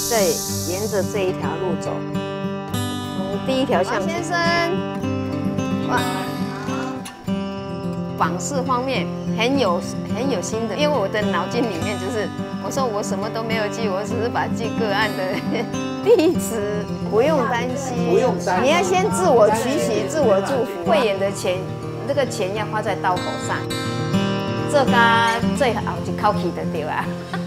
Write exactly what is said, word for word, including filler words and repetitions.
再沿着这一条路走，从第一条巷先生，哇，访视方面很有很有心的，因为我的脑筋里面就是，我说我什么都没有记，我只是把记个案的地址，不用担心， 不用担心， 你要先自我取喜，自我祝福，汇演的钱，这个钱要花在刀口上，这个最后一口气就对啊。